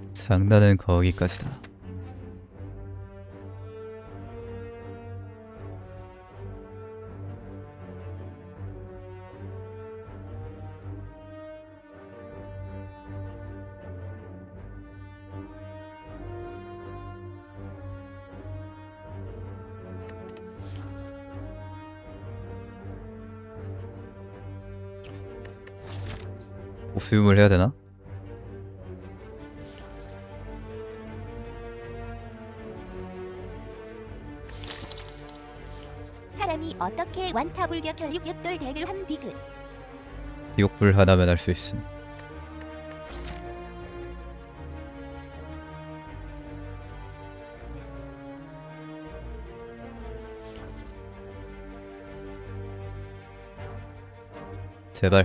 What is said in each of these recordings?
장난은 거기까지다. 보수음을 해야 되나? 사람이 어떻게 완타불격 혈육육돌 덱을 함디그. 비옥불 하나면 할 수 있음. 제발.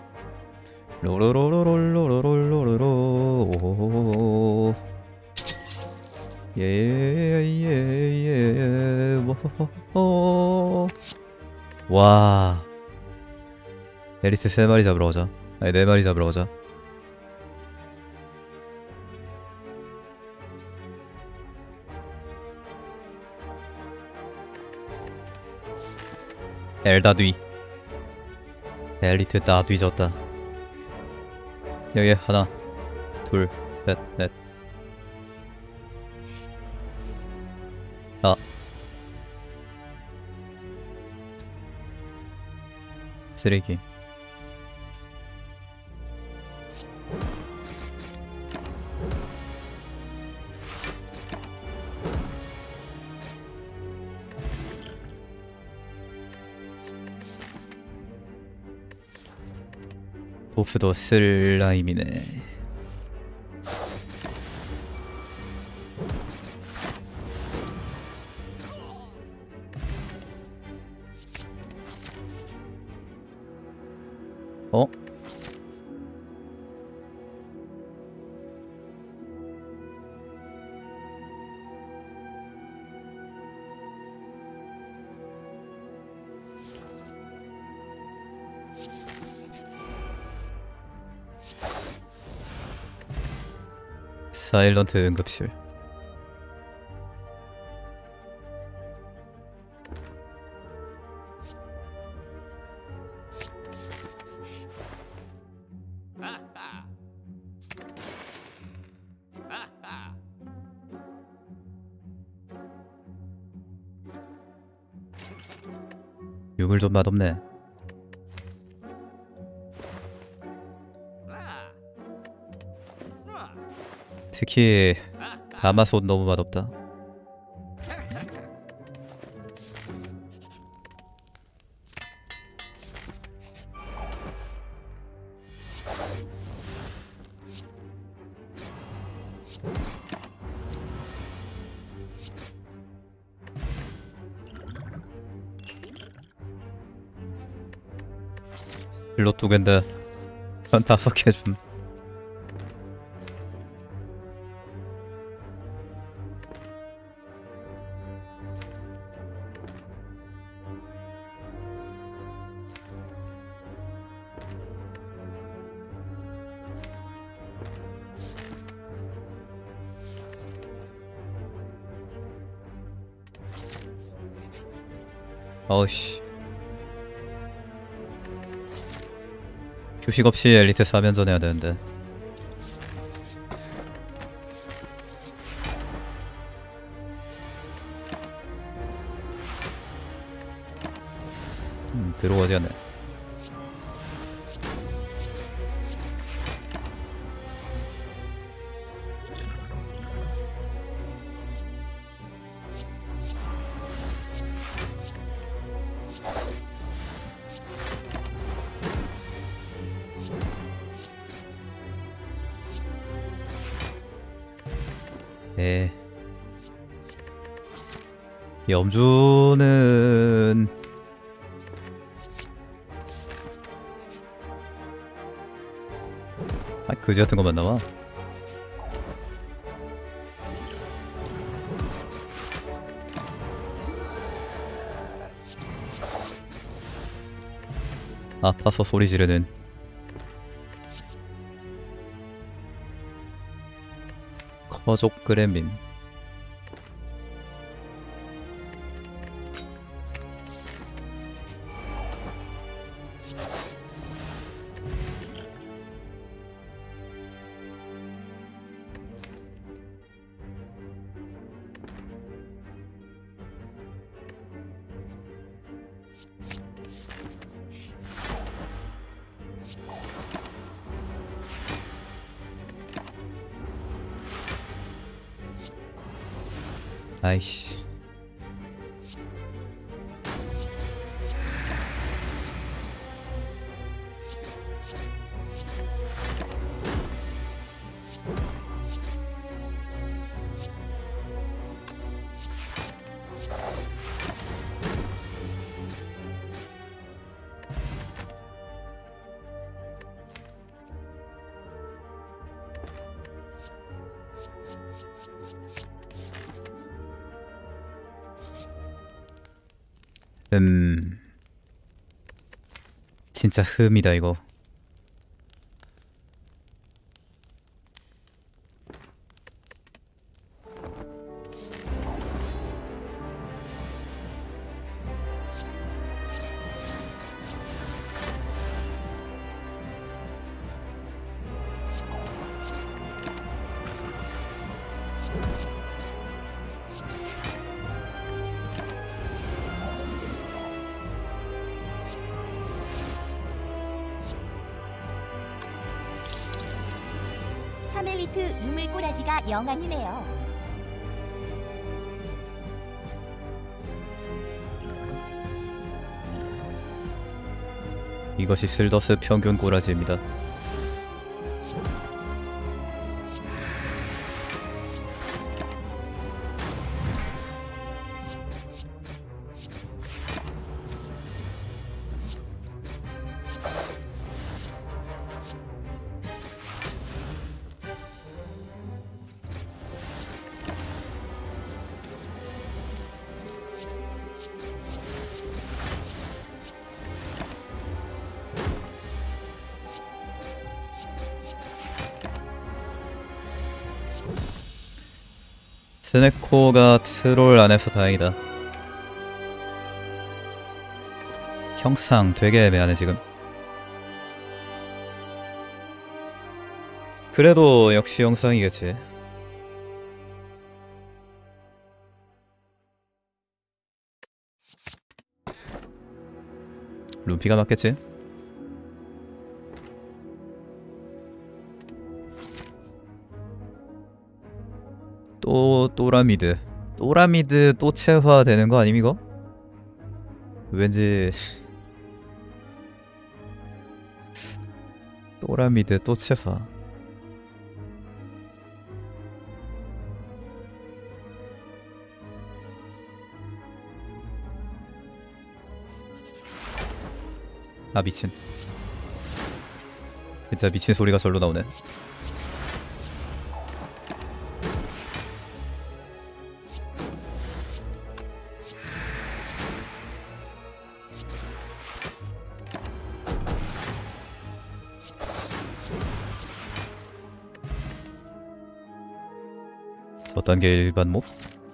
로로로로로로로로로로. 오호호호호. 예예예예. 워호호호. 와. 에리트 3마리 잡으러 가자. 아니 4마리 잡으러 가자. 엘다뒤. 엘리트 다 뒤졌다. 여기 하나 둘 셋 넷. 아 쓰레기. 보스도 슬라임이네. 어? 사일런트 응급실. 유물 좀 맛없네. 특히 가마솥 너무 맛없다. 일로 2개인데 한 5개 좀. 어우씨. 휴식 없이 엘리트 4면전 해야 되는데. 들어가지 않네. 예. 염주는 그지 같은 것만 나와. 아파서 소리 지르는. 커족 그레민. 아이씨. 진짜 흠이다 이거. 사멜리트 유물꼬라지가 영안이네요. 이것이 슬더스 평균 꼬라지입니다. 스네코가 트롤 안 해서 다행이다. 형상 되게 애매하네 지금. 그래도 역시 영상이겠지. 룸피가 맞겠지? 또 또라미드. 또라미드 또 체화 되는 거 아님 이거? 왠지 또라미드 또 체화. 아 미친. 진짜 미친 소리가 절로 나오네. 저 단계 일반 몹?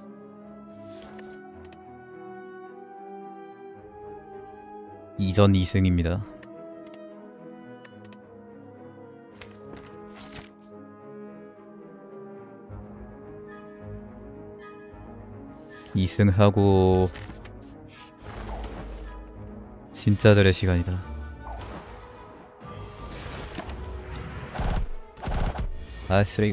이전 2승입니다. 이승하고 진짜들의 시간이다. 아 쓰레기.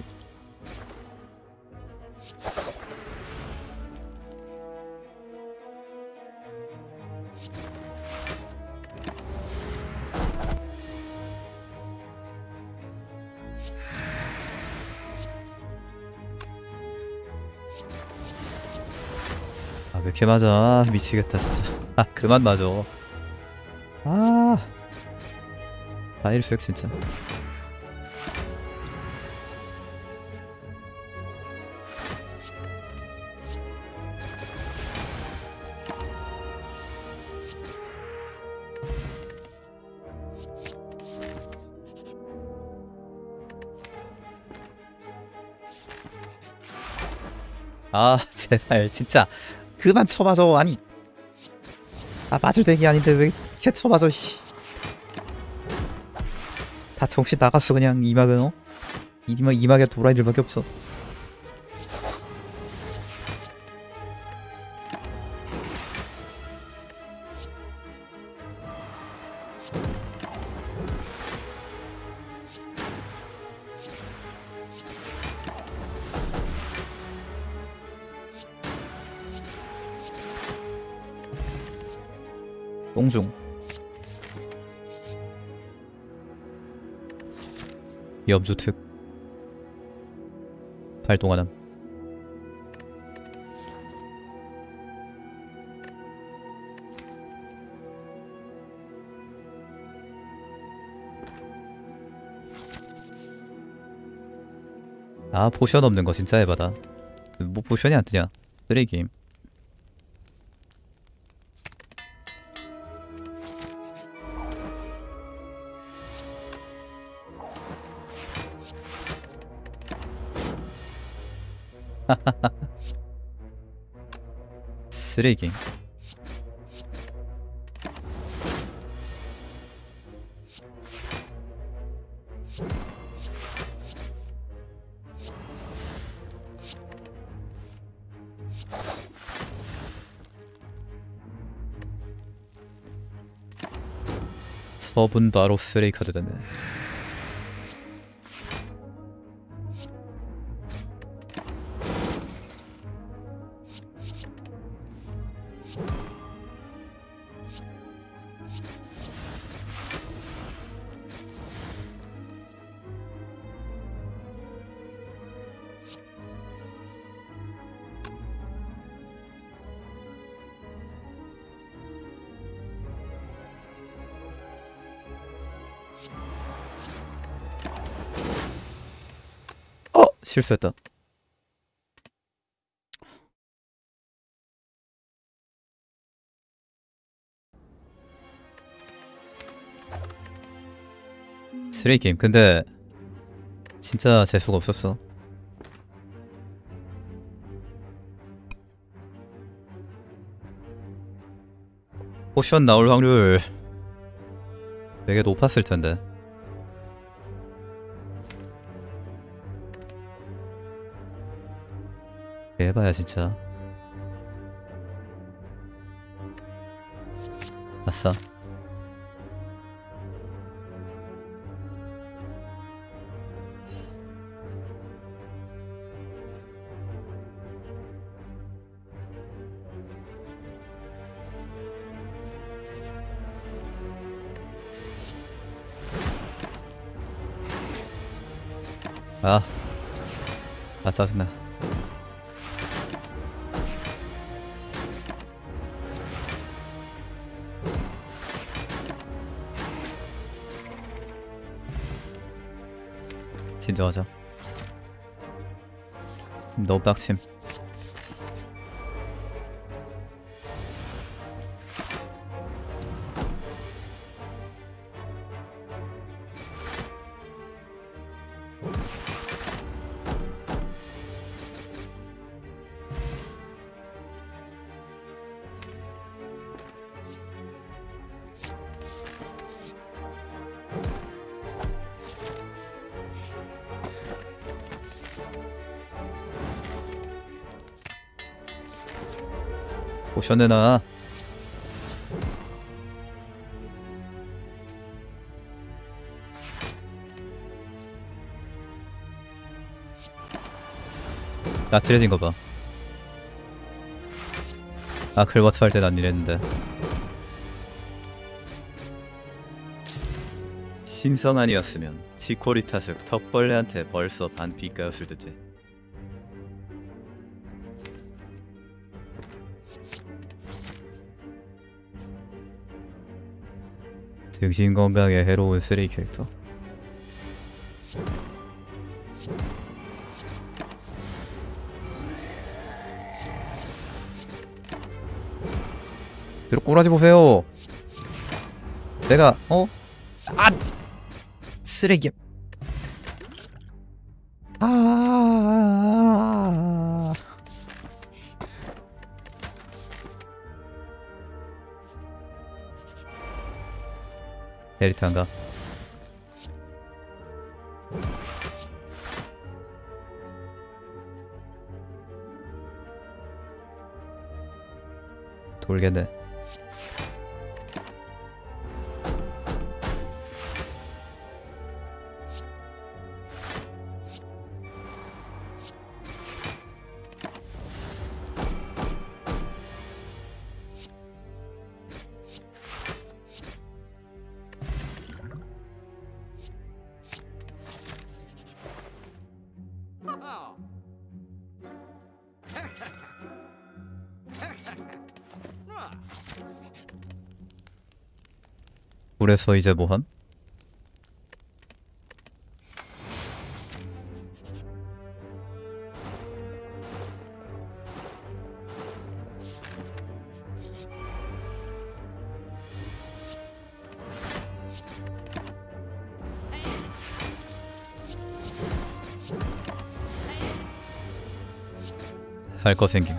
아 왜 이렇게 맞아. 아, 미치겠다 진짜. 아 그만 맞아. 아 바일수역 진짜. 아 제발 진짜 그만 쳐봐줘. 아니 아 맞을 덱이 아닌데 왜 이렇게 쳐봐줘. 씨. 다 정신 나갔어 그냥. 이막은 어? 이막에 도라이들밖에 없어. 똥중 염주특 발동하는 아 포션 없는 거 진짜 에바다. 뭐 포션이 안 뜨냐 쓰레기 게임. 쓰레기. 저분 바로 쓰레기 카드 됐네. 실수했다. 쓰레기 게임. 근데 진짜 재수가 없었어. 포션 나올 확률 되게 높았을 텐데. 해봐야 진짜. 아싸. 아 짜증나. 진정하자. 너무 빡침. 포션 내놔. 나트려진 거 봐. 아 클버츠 할 땐 안 이랬는데. 신성 아니었으면 지코리 타석 턱벌레한테 벌써 반피가였을 듯해. 정신건강에 해로운 쓰레기 캐릭터. 들어 꼬라지 보세요. 내가 아 쓰레기. 에리트한가? 돌겠네. 그래서 이제 뭐함? 할 거 생김.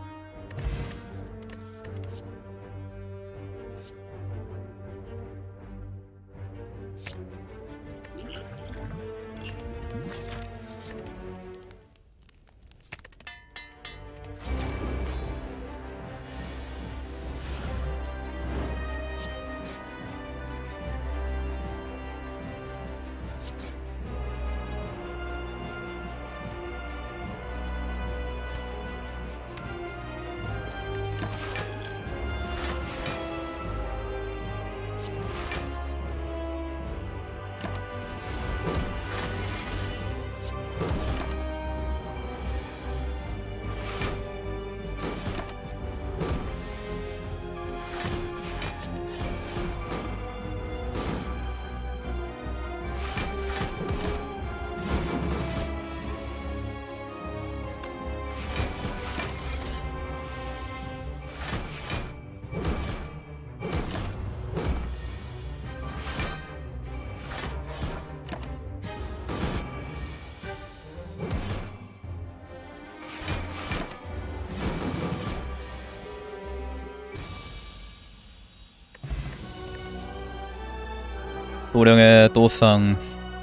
도령의 또상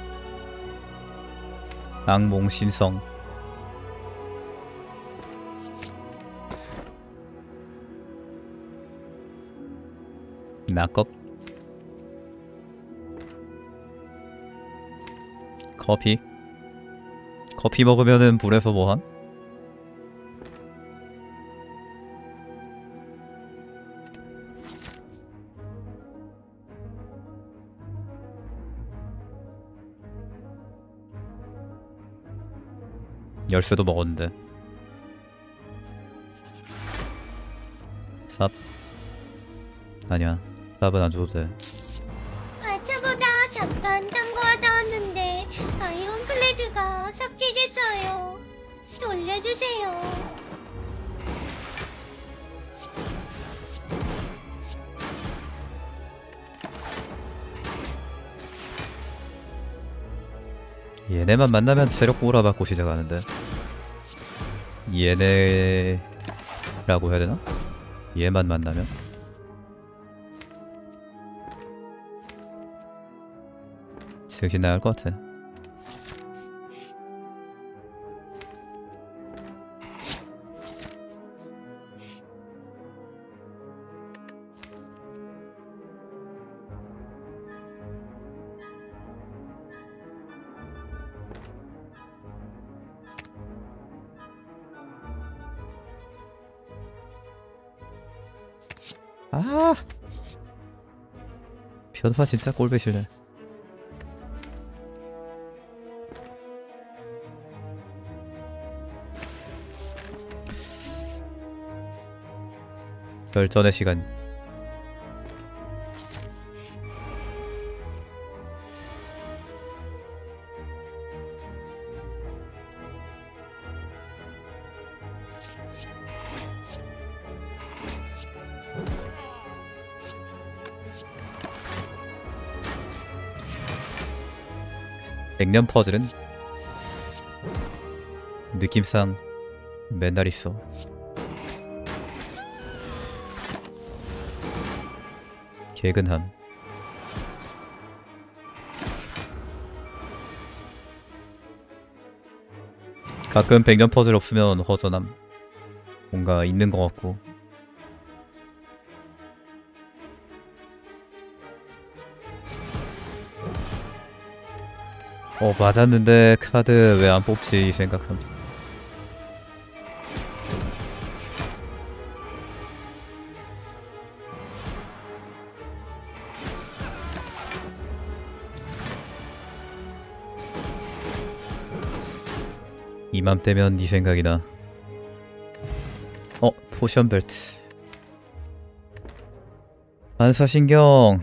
악몽 신성. 낙겁 커피 먹으면은 불에서 뭐함? 열쇠도 먹었는데. 삽 아니야, 삽은 안 줘도 돼. 가차보다 잠깐 탐구하다 왔는데 아이온 플래그가 삭제됐어요. 돌려주세요. 얘네만 만나면 체력 꼬라박고 시작하는데. 얘네라고 해야 되나? 얘만 만나면? 즉시 나을 것 같아. 아, 변화 진짜 꼴배실래. 결전의 시간. 백년 퍼즐은 느낌상 맨날 있어. 개근함. 가끔 백년 퍼즐 없으면 허전함. 뭔가 있는 것 같고. 맞았는데 카드 왜 안 뽑지 이 생각함. 이맘때면 네 생각이 나. 포션 벨트. 반사신경.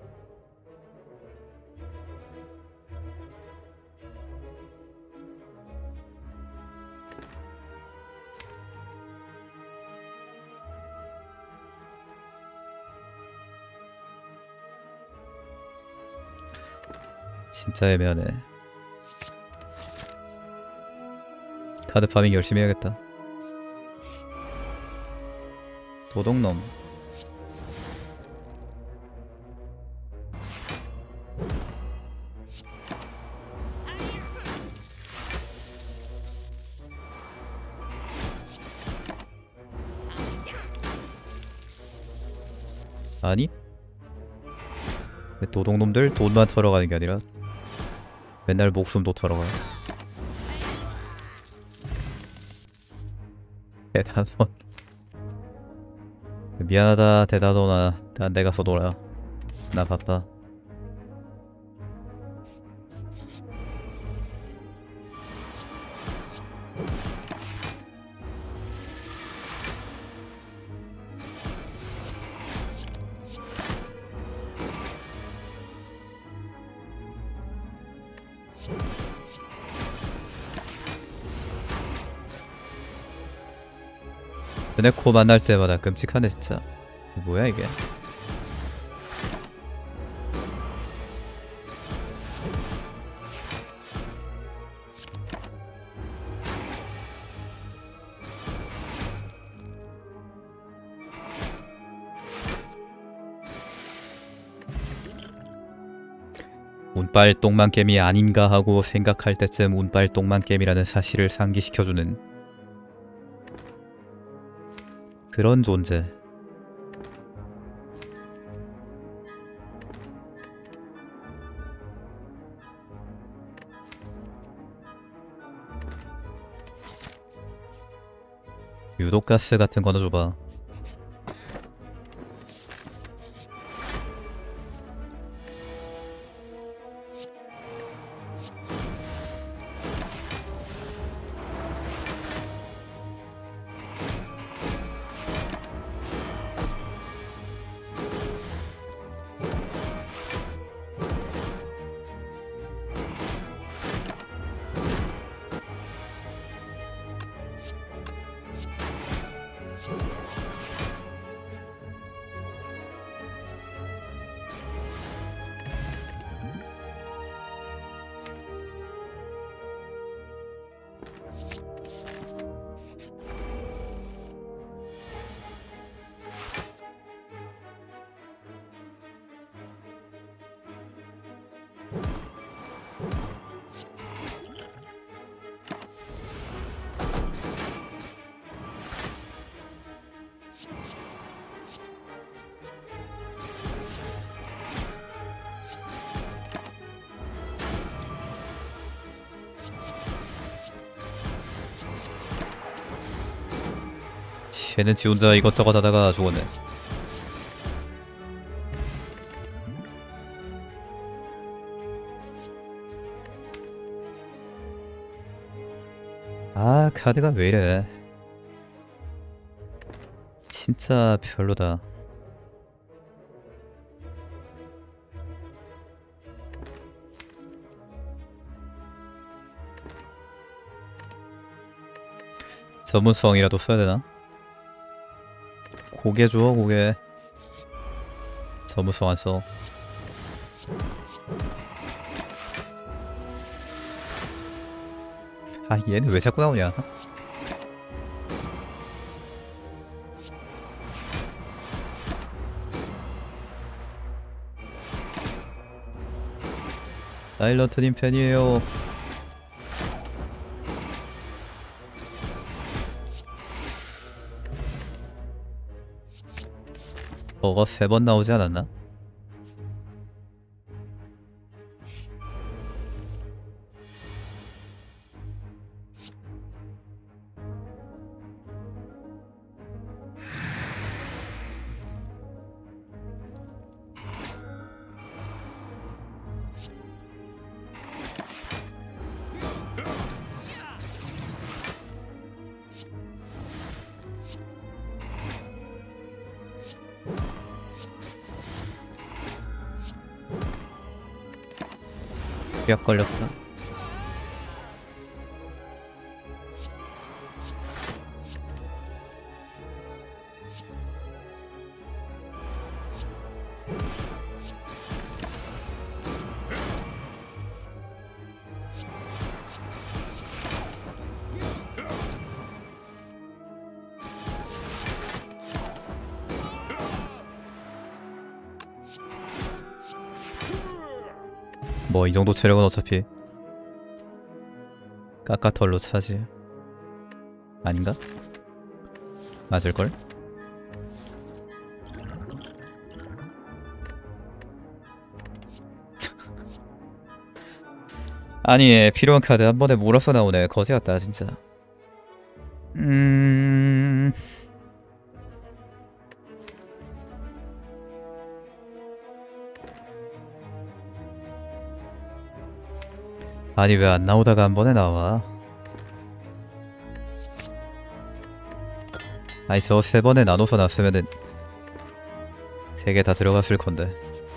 진짜 애매하네. 카드 파밍 열심히 해야겠다. 도둑놈. 아니? 도둑놈들 돈만 털어가는 게 아니라 맨날 목숨도 털어가요. 대단원. 미안하다 대단원아. 난 내가 서 놀아. 나 바빠. 드네코 만날 때마다 끔찍하네 진짜. 뭐야 이게. 운빨 똥망겜이 아닌가 하고 생각할 때쯤 운빨 똥망겜이라는 사실을 상기시켜주는 그런 존재. 유독가스 같은 거나 줘봐. 걔는 지 혼자 이것저것 하다가 죽었네. 아, 카드가 왜 이래. 진짜 별로다. 전문성이라도 써야 되나? 고개 줘, 고개. 전문성 안 써. 아, 얘는 왜 자꾸 나오냐? 사일런트님 팬이에요. 저거 3번 나오지 않았나? 약 걸렸다. 뭐 이 정도 체력은 어차피 까까털로 차지. 아닌가? 맞을걸? 아니 필요한 카드 한 번에 몰아서 나오네. 거지 같다 진짜. 아니 왜 안 나오다가 한 번에 나와? 아니 저 3번에 나눠서 놨으면은 되게 다 들어갔을 건데.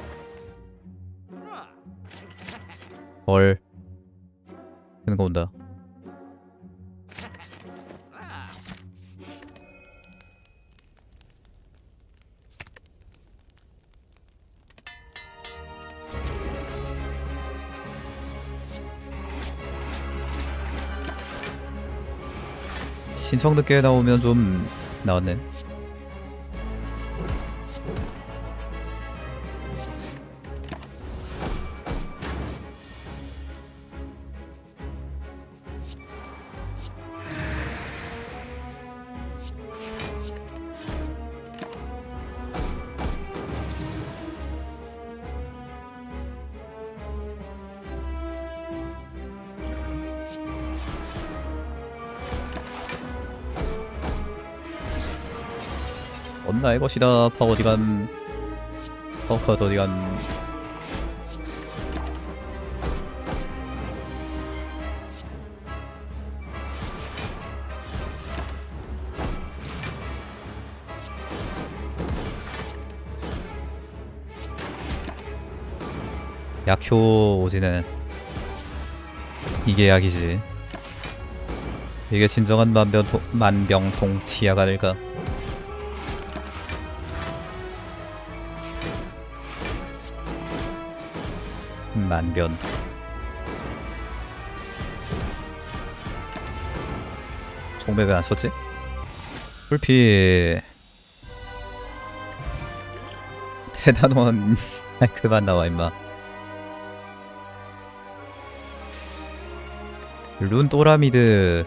헐. 그런 거 온다. 신성 늦게 나오면 좀 나왔네. 나의 것이다. 파 어디간. 파워카드 어디간. 약효 오지네. 이게 약이지. 이게 진정한 만병통치약 아닐까. 만변. 종배 왜 안 썼지? 풀피. 대단원. 그만 나와 임마. 룬 또라미드.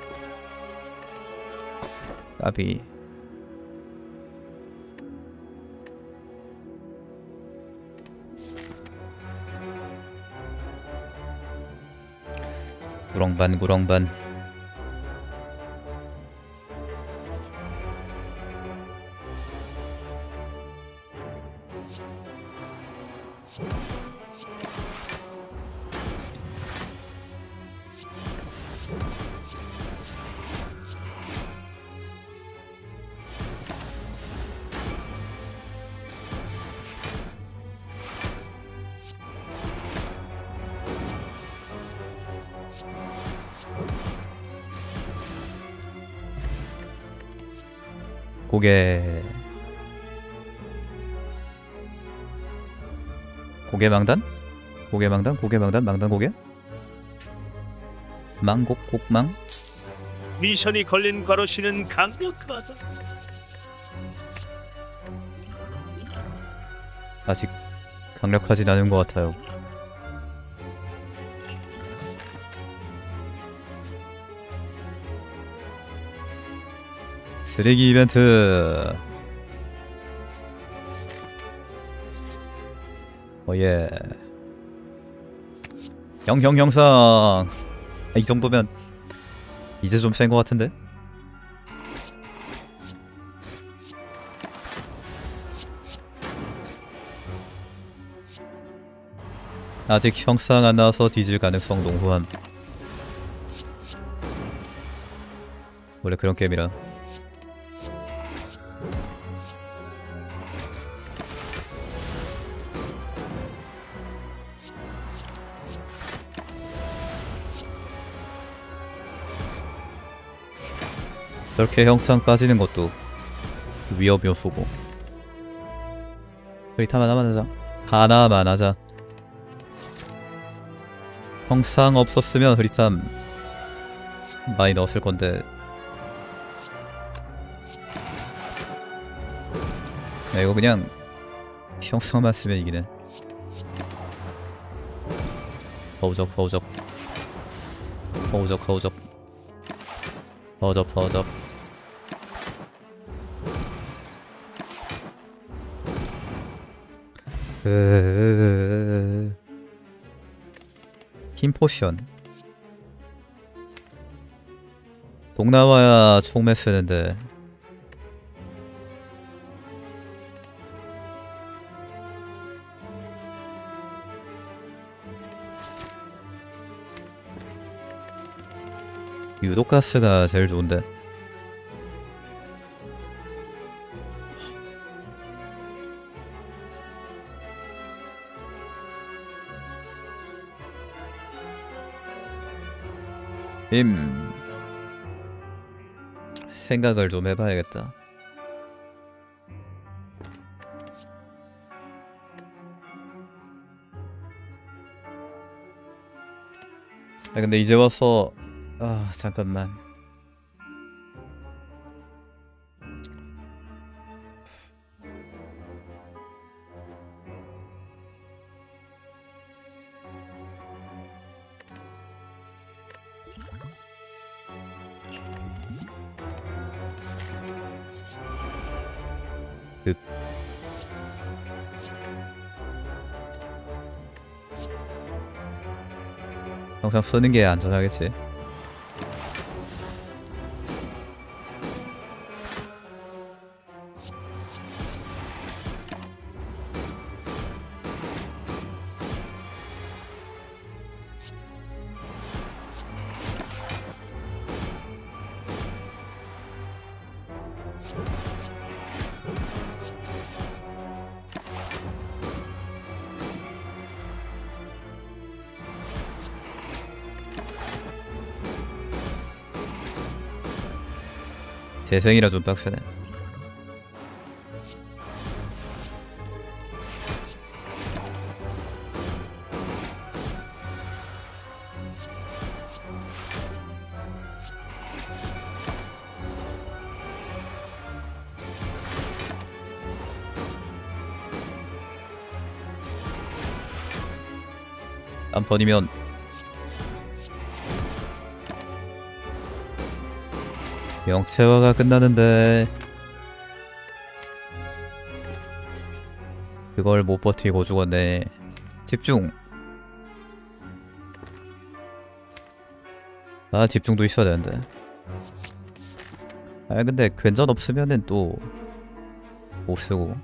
까비. 구렁반 구렁반. 고개망단? 고개망단? 망단고개? 망곡곡망? 미션이 걸린 과로씨는 강력하다. 아직 강력하진 않은 것 같아요. 쓰레기 이벤트. 예. 형상. 이 정도면 이제 좀 센 것 같은데? 아직 형상 안 나와서 뒤질 가능성 농후함. 원래 그런 게임이라. 저렇게 형상 빠지는 것도 위협 요소고. 흐릿함 하나만 하자. 하나만 하자. 형상 없었으면 흐릿함 많이 넣었을 건데. 야, 이거 그냥 형상만 쓰면 이기네. 허우적 허우적 허우적 허우적 허우적 허우적. 힘 포션. 동남아야 총매 쓰는데 유독 가스가 제일 좋은데. 생각을 좀 해봐야겠다. 근데 이제 와서 잠깐만. 항상 쓰는 게 안전하겠지. 재생이라 좀 빡세네. 한 번이면 명체화가 끝나는데 그걸 못 버티고 죽었네. 집중. 집중도 있어야 되는데. 근데 괜전 없으면은 또 못 쓰고.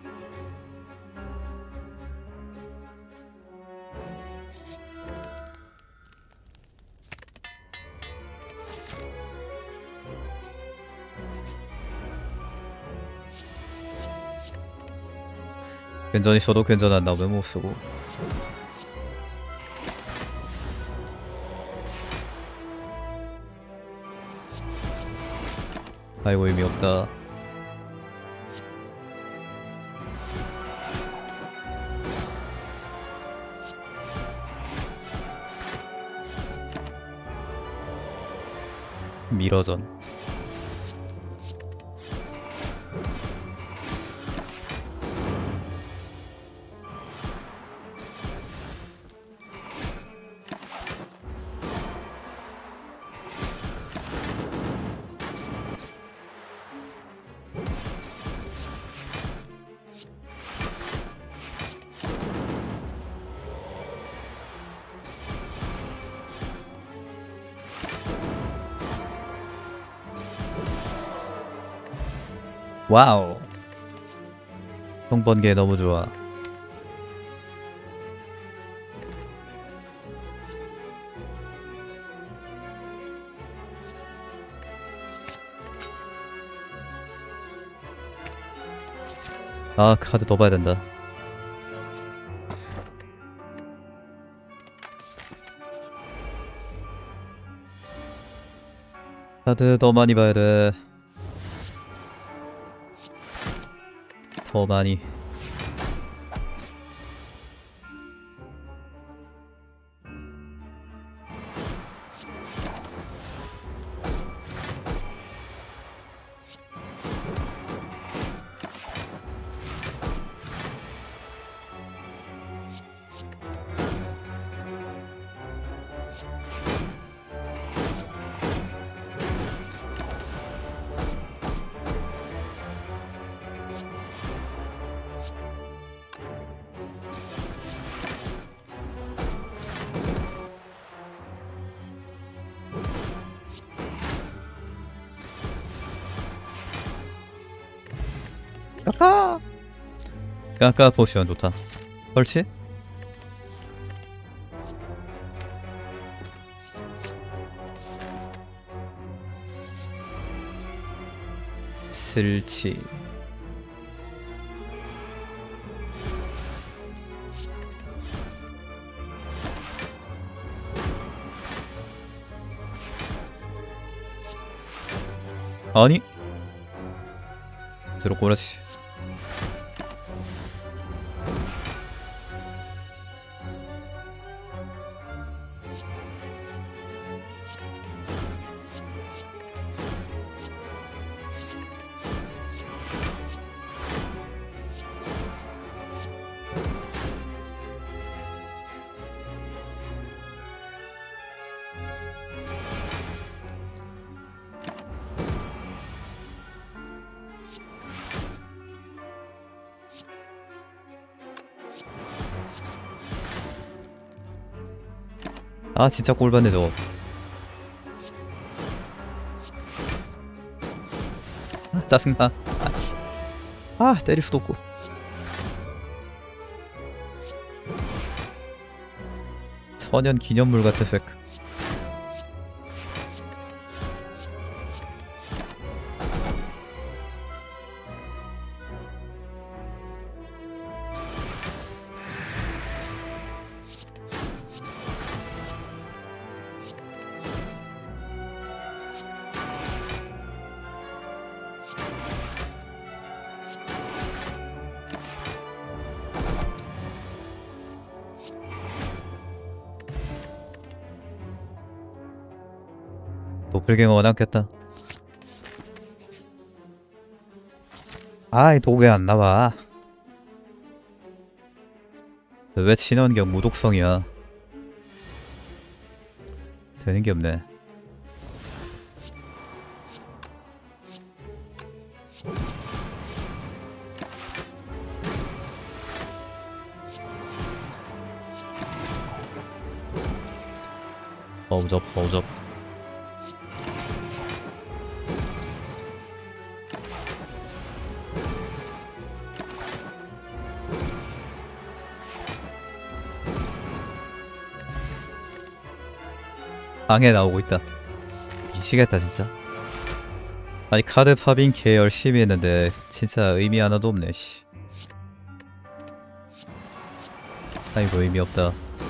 괜전 있어도 괜전 안 나오면 못 쓰고. 아이고 의미 없다. 미러전. 와우. 성번개 너무 좋아. 아, 카드 더 봐야 된다. 카드 더 많이 봐야 돼. 더 많이. 까까! 까까 포션 좋다. 설치? 설치. 아니? 들어꼬라지. 아 진짜 꼴받네 저거. 아 짜증나. 아 때릴 수도 없고. 천연 기념물 같은 색. 도플갱어가 남겠다. 아이 도구 왜 안 나와? 왜 친환경 무독성이야? 되는 게 없네. 허우접 허우접. 방에 나오고 있다. 미치겠다 진짜. 아니 카드 파빙 개 열심히 했는데 진짜 의미 하나도 없네 씨. 아이고 의미 없다.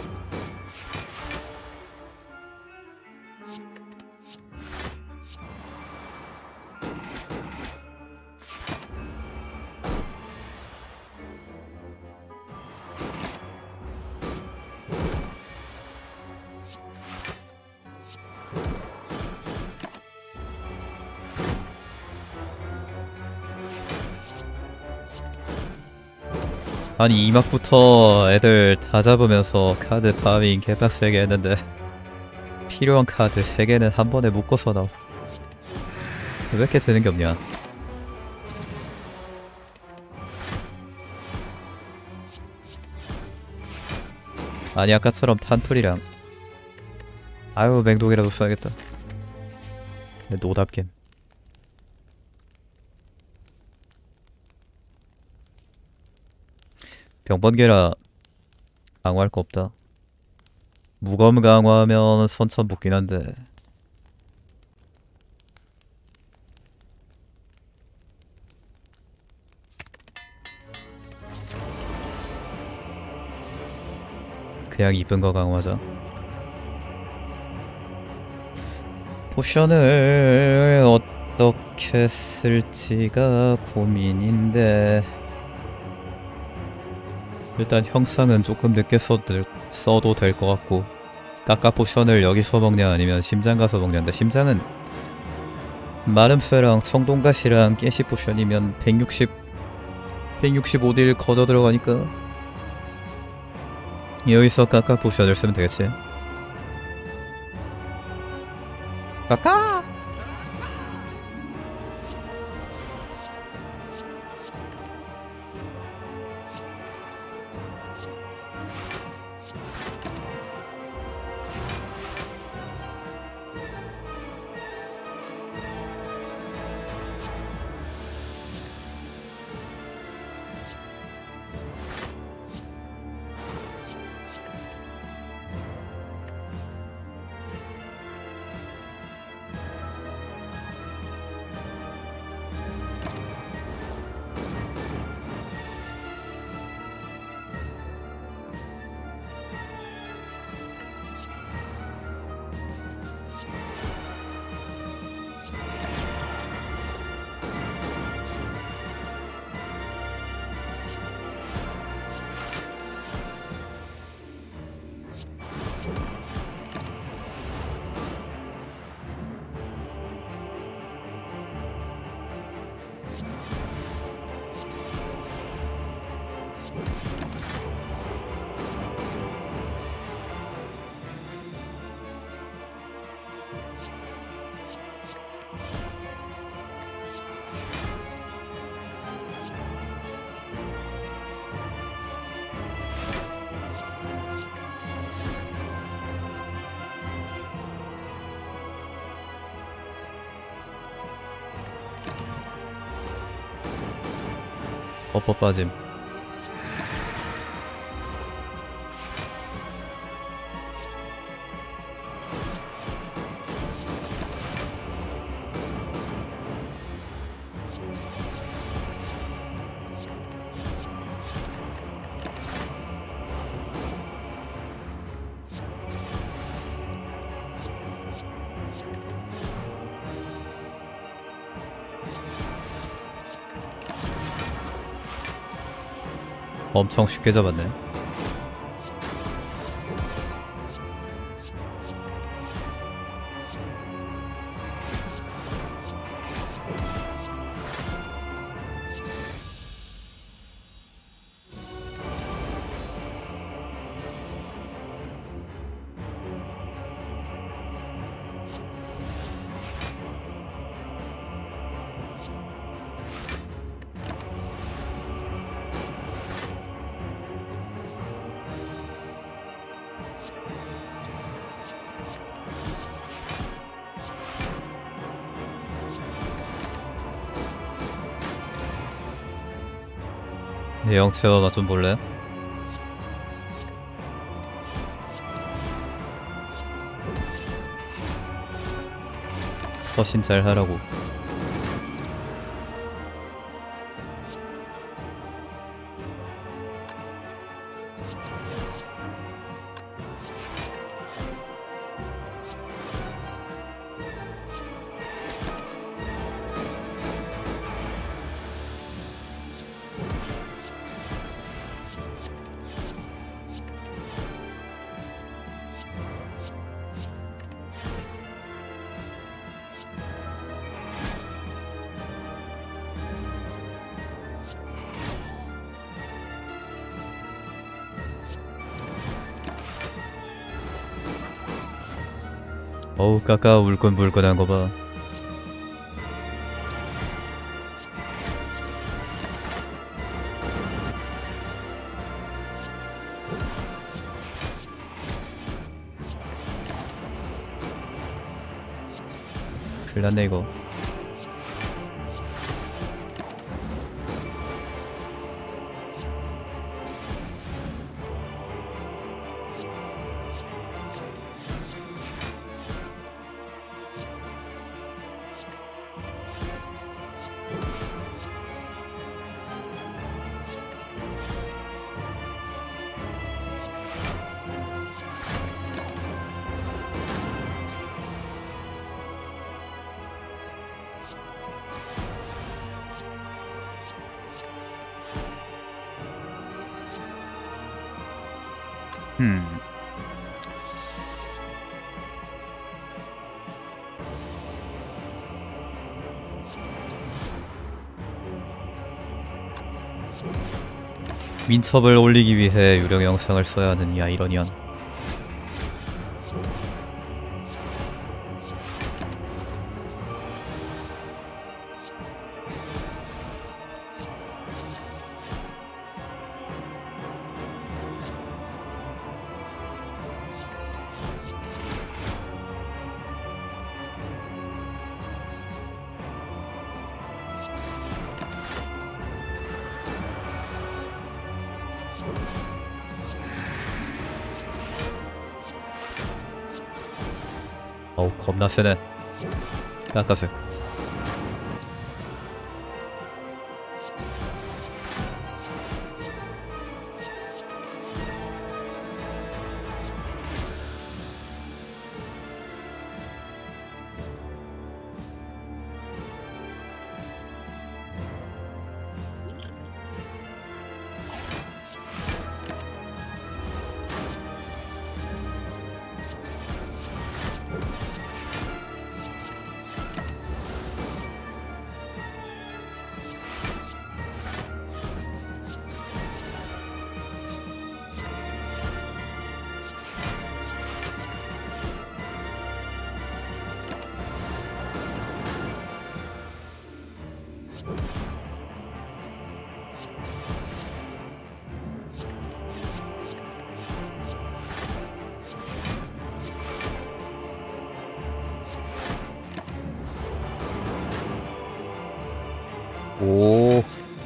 아니 2막부터 애들 다 잡으면서 카드 파밍 개빡세게 했는데 필요한 카드 3개는 한 번에 묶어서 나오고 왜 이렇게 되는 게 없냐. 아니 아까처럼 탄풀이랑 아유 맹독이라도 써야겠다. 노답겜. 병번개라 강화할 거 없다. 무검 강화하면 선천 붙긴 한데 그냥 이쁜 거 강화하자. 포션을 어떻게 쓸지가 고민인데 일단 형상은 조금 늦게 써도 될 것 같고 까까 포션을 여기서 먹냐 아니면 심장 가서 먹냐인데 심장은 마름쇠랑 청동가시랑 깨시 포션이면 165딜 거저 들어가니까 여기서 까까 포션을 쓰면 되겠지. 까까! 버퍼 빠짐. 엄청 쉽게 잡았네. 영체어가 좀 볼래? 서신 잘 하라고. 어우 까까 울끈불끈한 거 봐. 큰일났네 이거. 음. 민첩을 올리기 위해 유령 영상을 써야 하는 이 아이러니한. 어우 겁나 세네. 깎아세. 오.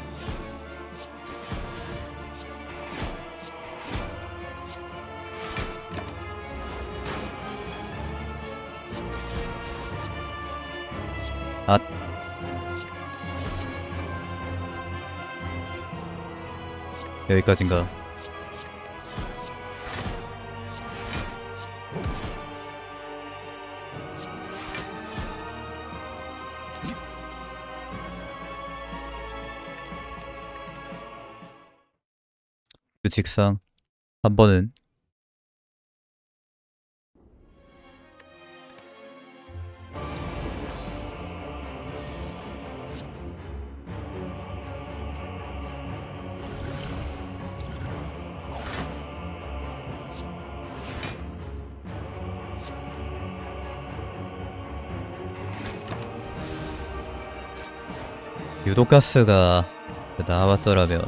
아. 여기까지인가? 규칙상 한 번은 유독가스가 나왔더라면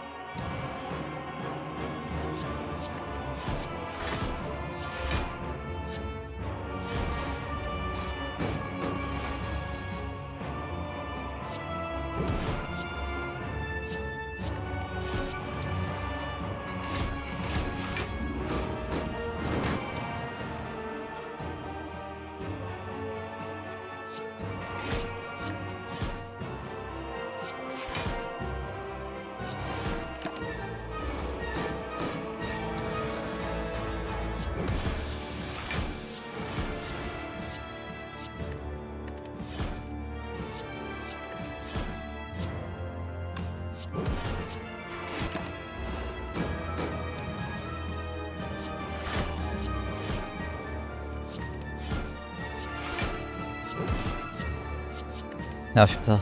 아쉽다.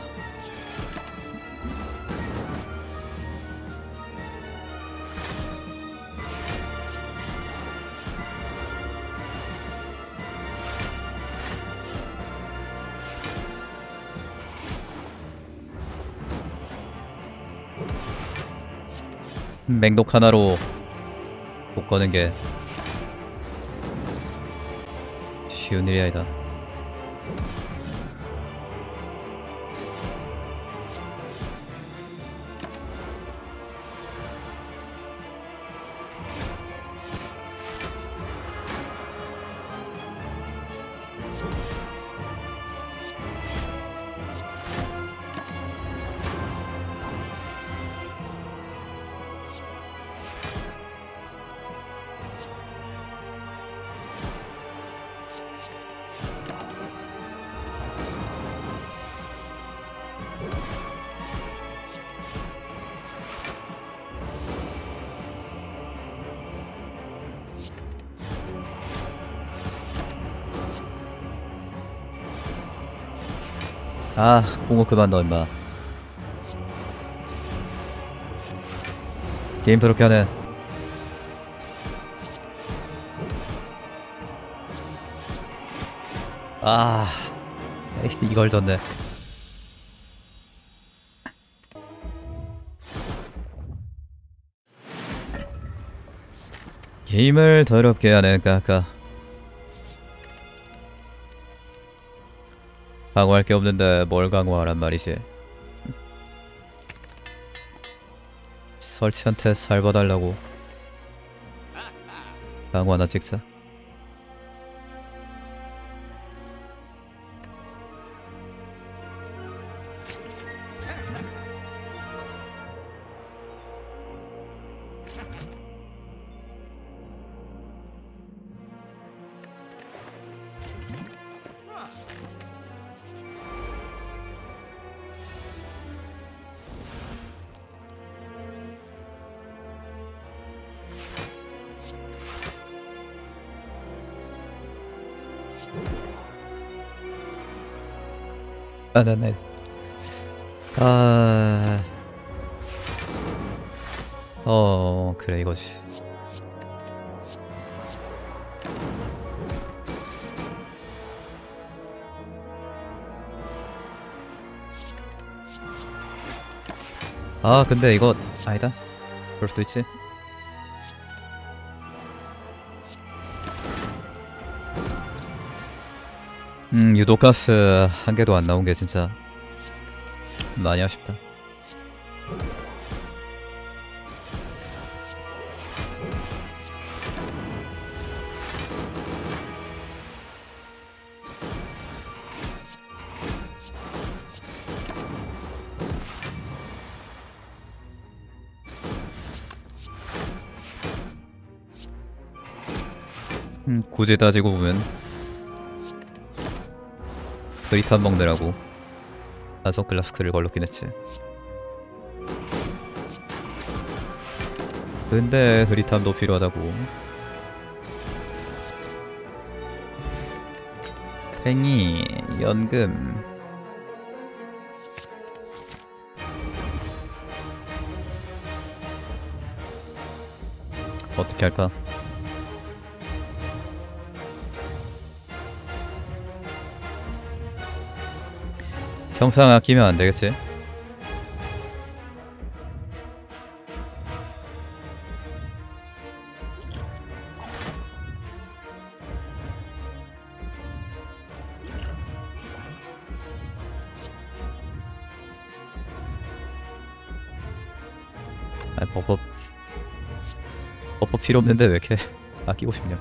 맹독 하나로 못 거는 게 쉬운 일이 아니다. 아, 공호 그만 넣어 임마. 게임 더럽게 하네. 아, 이걸 졌네. 게임을 더럽게 하는 까까. 강화할 게 없는데 뭘 강화하란 말이지. 설치한테 살 봐달라고. 강화나 찍자. 아, 네네. 아, 그래 이거지. 아, 근데 이거 아니다. 그럴 수도 있지. 유도가스 한 개도 안 나온 게 진짜 많이 아쉽다. 굳이 따지고 보면 브리탄 먹느라고 단속 글라스크를 걸렀긴 했지. 근데 흐리탐도 필요하다고. 팽이, 연금. 어떻게 할까? 평상 아끼면 안 되겠지? 아니, 버퍼 필요 없는데 왜 이렇게 아끼고 싶냐?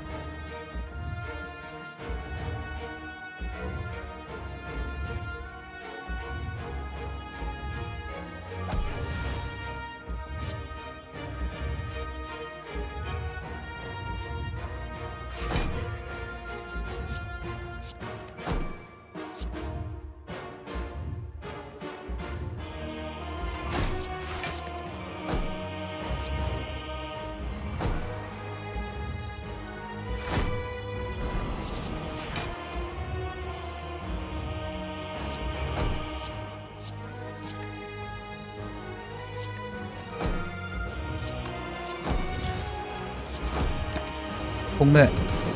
총매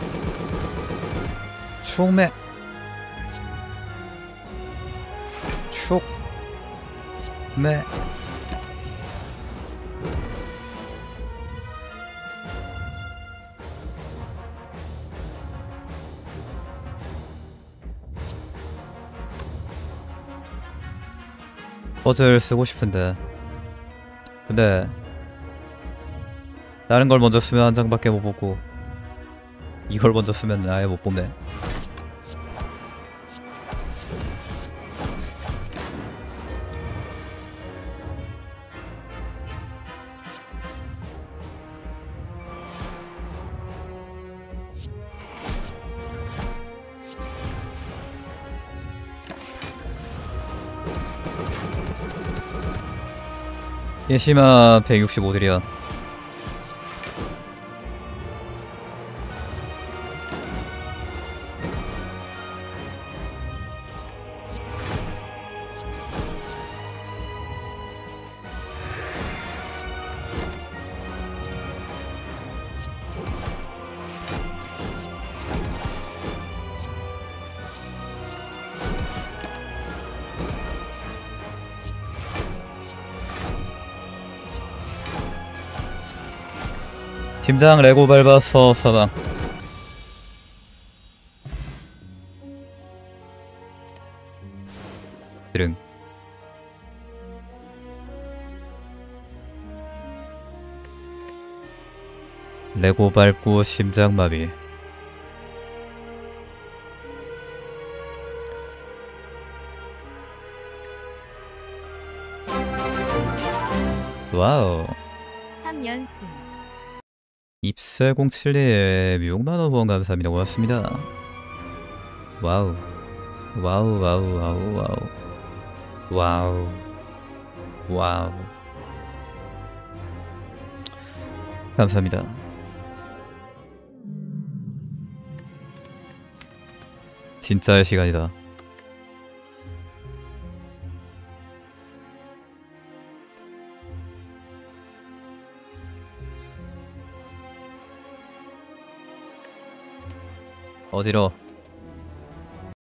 총매 촉매 퍼즐 쓰고 싶은데 근데 다른 걸 먼저 쓰면 한 장밖에 못 뽑고 이걸 먼저 쓰면 아예 못 뽑네. 예시마 165딜이야. 팀장 레고 밟아서 사망. 드릉. 레고 밟고 심장마비. 와우. 3연승. 입세072에 6만원 후원 감사합니다. 고맙습니다. 와우. 와우 와우 와우 와우 와우 와우. 감사합니다. 진짜의 시간이다. 어지러워.